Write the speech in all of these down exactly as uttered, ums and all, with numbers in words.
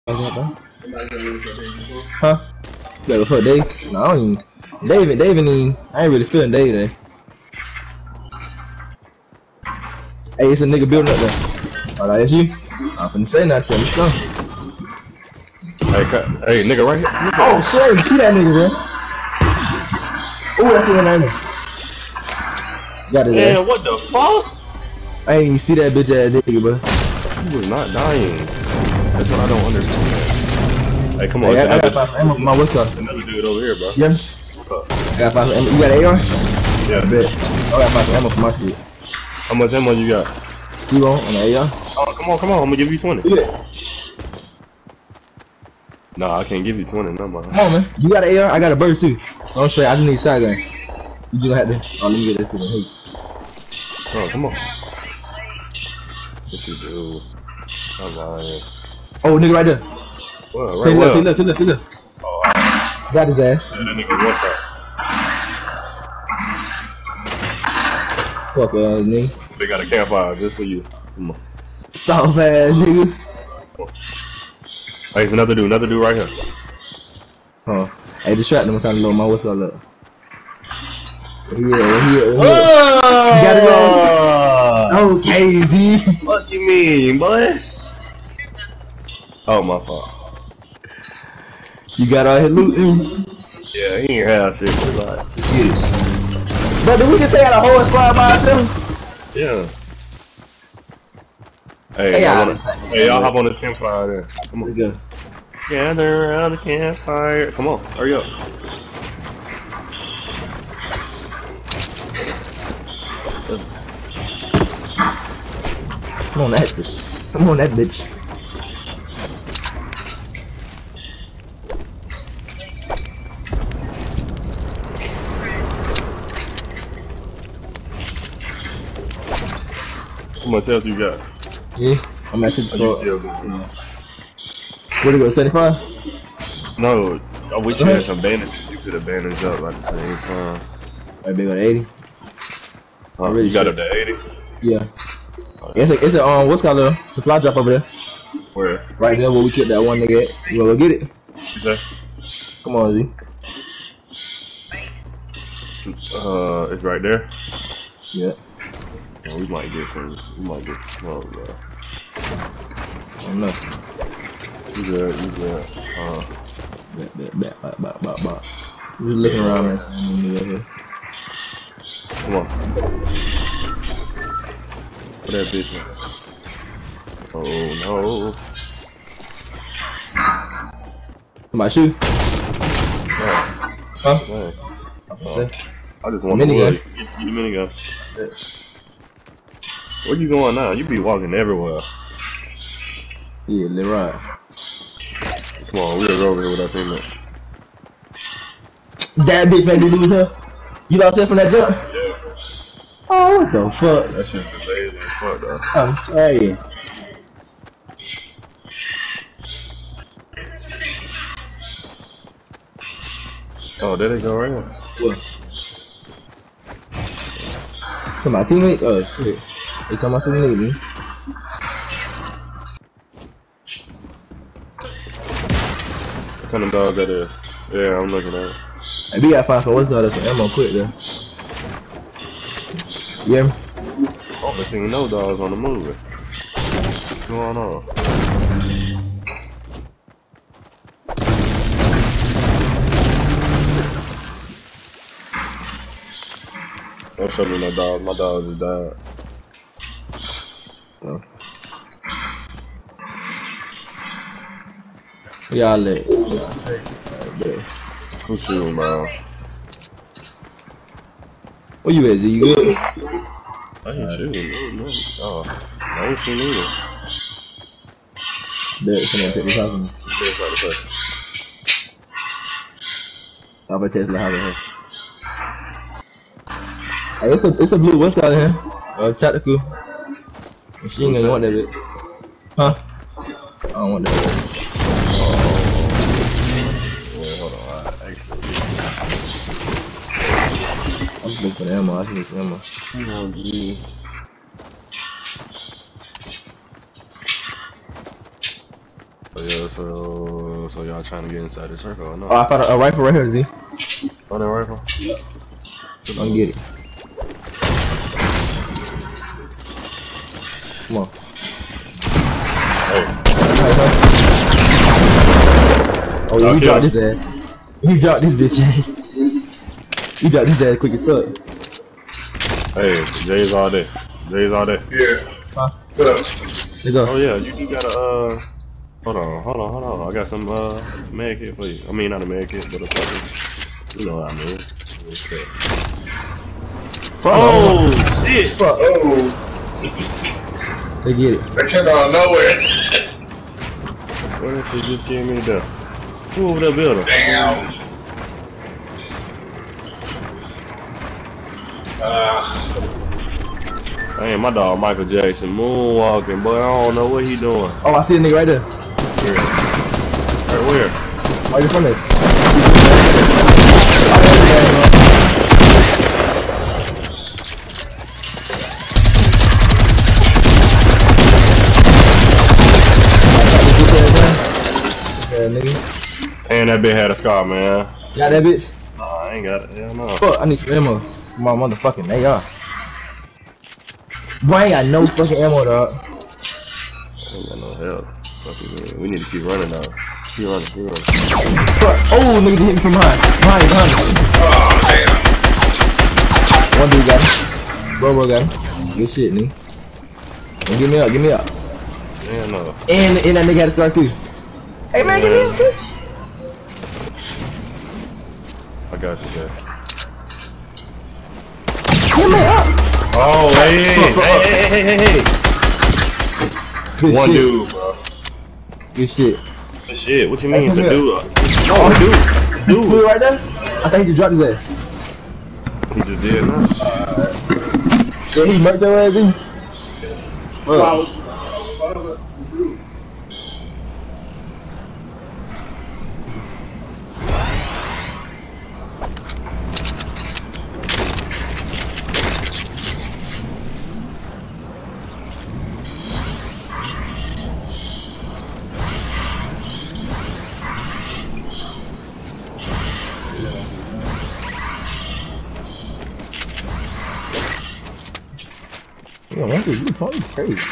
Huh? Yeah, go for Dave. No, I don't even. David, David, ain't, I ain't really feeling Dave today. Hey, it's a nigga building up there. Oh, that's you? I'm finna say that shit. Let's go. Hey, cut. Hey, nigga, right here. Oh, shit. See that nigga, man. Oh, that's the name. Got it there. Man, what the fuck? I ain't even see that bitch ass nigga, bro. He was not dying. That's what I don't understand. Hey, come on. Hey, I, I another, got five ammo for my what's up? another dude over here, bro. Yeah. I got five ammo. You got A R? Yeah. I bet. I got five ammo for my shit. How much ammo you got? You on on the A R? Oh, come on, come on. I'm gonna give you twenty. Yeah. Nah, I can't give you twenty. No, man. Come on, man. You got an A R? I got a burst too. So I'm sure I just need a shotgun. You just have to. Oh, let me get this for the Oh, come on. What you do? I'm lying. Oh, nigga right there. Well, right, Take well. left, take left, take left, take left. Oh, Got his ass. yeah, that nigga what's up? Fuck ass nigga. They got a campfire just for you. Come on. Soft ass nigga. Hey, there's another dude, another dude right here. Huh. Hey, distract him. I'm trying to load my what's up. Look. Yeah, yeah, yeah. Oh! You got it on? Okay, G. What you mean, boy? Oh, my fault. You got all his looting? Yeah, he ain't have shit. Like, Yeah. But then we can take out a whole squad by ourselves? yeah. Hey, Hey, y'all y'all hey, y'all hop on this campfire there. Come on. Let's go. Gather around the campfire. Come on, hurry up. Come on, that bitch. Come on, that bitch. How much else you got? Yeah, I'm at Are you fifty-four. still good? Yeah. What do you go, seventy-five? No, I wish you had some bandages. You could have bandaged up at the same time. I big on eighty. Huh, I really you got should. up to eighty? Yeah. It's a, it's a, um, what's called a supply drop over there. Where? Right there where we killed that one nigga at. You wanna go get it? You say? Come on, Z. Uh, it's right there. Yeah. Oh, we might get some. We might get some smoke, bro. I don't know. You good? You good? Uh, Back, back, back, back, back, back, back. Just looking around, man. Here. come on. Put that bitch in. Oh no. Somebody shoot. Oh, Huh? man. Uh, I just want to Minigun. get the minigun. Where you going now? You be walking everywhere. Yeah, let right. Come on, we are over here with our teammate. That bitch made me lose her. You lost her from that jump? Yeah. Oh, what the fuck? That shit is lazy as fuck, though. I'm saying. Oh, there they go right now. What? To my teammate? Oh shit. They come out to the me. What kind of dog that is? Yeah, I'm looking at it. Hey, we got five for what's the other some ammo quick there. Yeah. Oh, I seen no dogs on the move. What's going on? Don't show me no dogs. My dogs just died. Oh. Y'all lit. Who's shooting, bro? Where you at, Z? You good? I ain't shooting. No, no. Oh, I ain't shooting either. Bet, someone take this off me. It's like the first. I'll bet Tesla have it here. Hey, it's a, it's a blue what's out here? Uh, tactical. She ain't gonna want that bit. Huh? I don't want that bit. Wait, hold on. I actually. I'm just looking for ammo. I just need some ammo. Come on, G. yeah, so so y'all trying to get inside the circle or not? Oh, I found a, a rifle right here, Z. On that rifle? I'm gonna get it. Come on. Hey. Oh, yeah, you dropped this ass. You dropped this bitch ass. You dropped this ass quick as fuck. Hey, Jay's all day. Jay's all day. Yeah. Huh? Let's go. Oh yeah, you do gotta uh hold on, hold on, hold on. I got some uh med kit for you. I mean not a med kit, but a fucking you know what I mean. Oh shit! Fuck. Oh. They get it. They came out of nowhere. What if he just came in there? Who over there building? Damn. Uh, Man, my dog Michael Jackson moonwalking, boy. I don't know what he doing. Oh, I see a nigga right there. Where? Right where? Right in front of it. Yeah, nigga. And that bitch had a scar, man. Got that bitch? Nah, I ain't got it. Hell no. Fuck, I need some ammo for my motherfucking A R. Boy, I ain't got no fucking ammo, dog. I ain't got no help. Fucking man. We need to keep running now. Keep running, keep running. Fuck. Oh, nigga, hit me from behind. Behind, behind. oh, damn. One dude got him. Bro, bro got him. Good shit, nigga. Don't give me up, give me up. Yeah, no. And, and that nigga had a scar too. Hey man, give me up, bitch. I got you, Jay. Give me up. Oh, hey, hey, hey, hey, hey, hey, hey. Good One shit. dude, bro. Good shit. Good shit. What you Hey, mean, it's a come here. dude? Oh, dude. This Dude. dude right there? I think he dropped his ass. He just did, huh? Yeah, he murked your ass, dude. Fuck. Yeah, one dude, you probably crazy.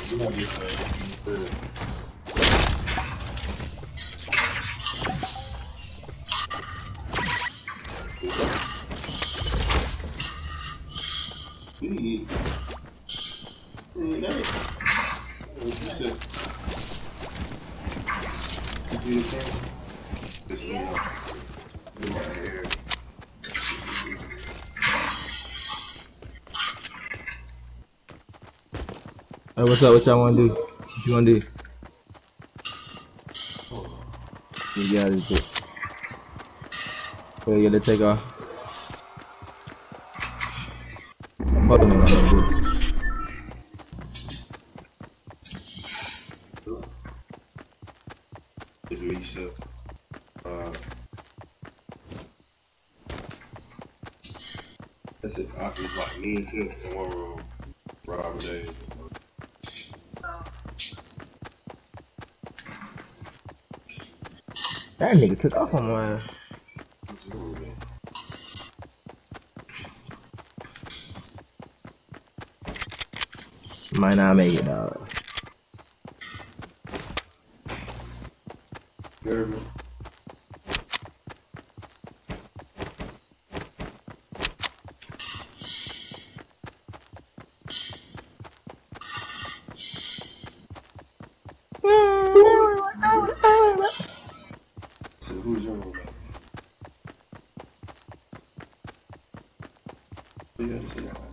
Hey, what's up? What y'all wanna do? What you wanna do? You get out of this bitch. So you gotta take off. Hold on, man. Lisa. Uh, that's it. I feel like me and Sis in one room. Robert Dave. That nigga took off on my ass. Might not make it, dog. German. So who's your role? You gotta say that.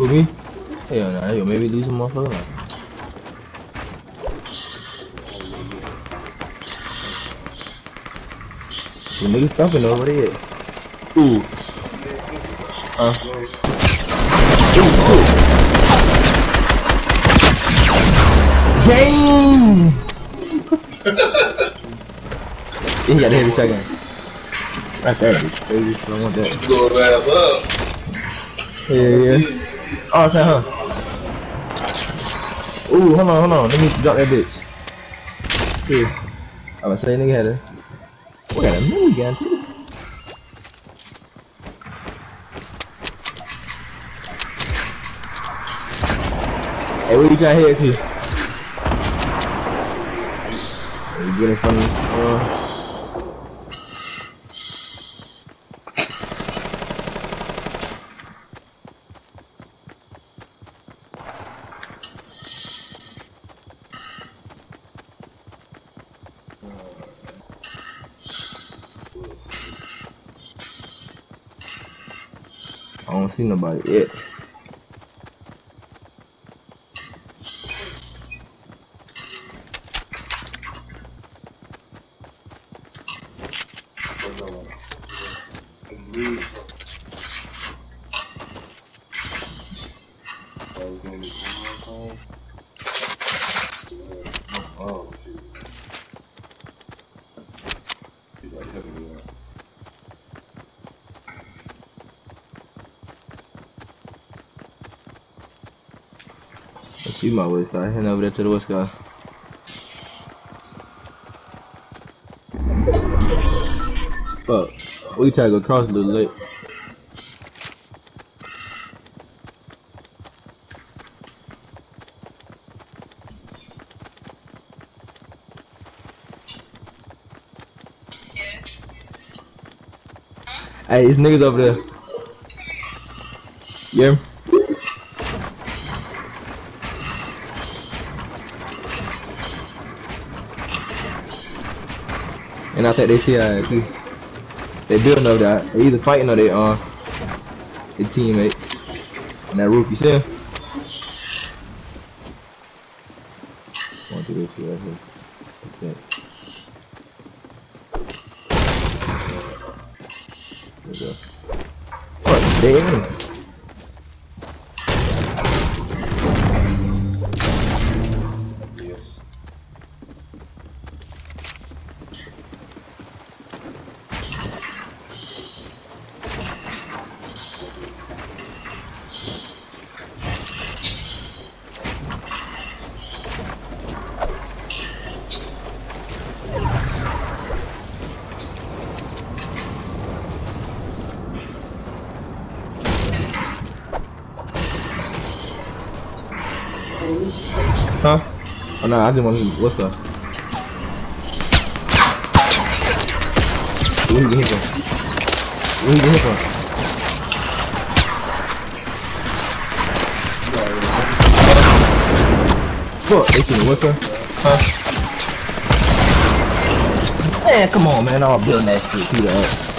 Who, me? Hell nah, yo, maybe lose some motherfucker. Like. The niggas stopping over there. Ooh. Uh. Ooh, ooh. Game! He got the heavy shotgun. Right there, baby. I don't want that. Blow his ass up. Yeah, yeah. Oh, okay, huh? Ooh, hold on, hold on. Let me drop that bitch. Here. I was saying nigga had a. We got a minigun too. Hey, where you trying to head to? You get in front of this. Uh, I don't see nobody yet. Oh, shit. He's like heavy with that. Let's see my waist. I heading over there to the west guy. Fuck. We try to go across a little late. Hey, these niggas over there. Yeah. And I think they see uh, too. They building over there. They either fighting or they uh their teammate. And that roof, you see him? Want to do this right here. Okay. There we go. Fuck, damn. Yes. Huh? Oh no, I didn't want to. What's up? Where you get hit from? Where you get hit from? Fuck, they see me. What's up? Huh? Man, come on, man. I'm building that shit. See that?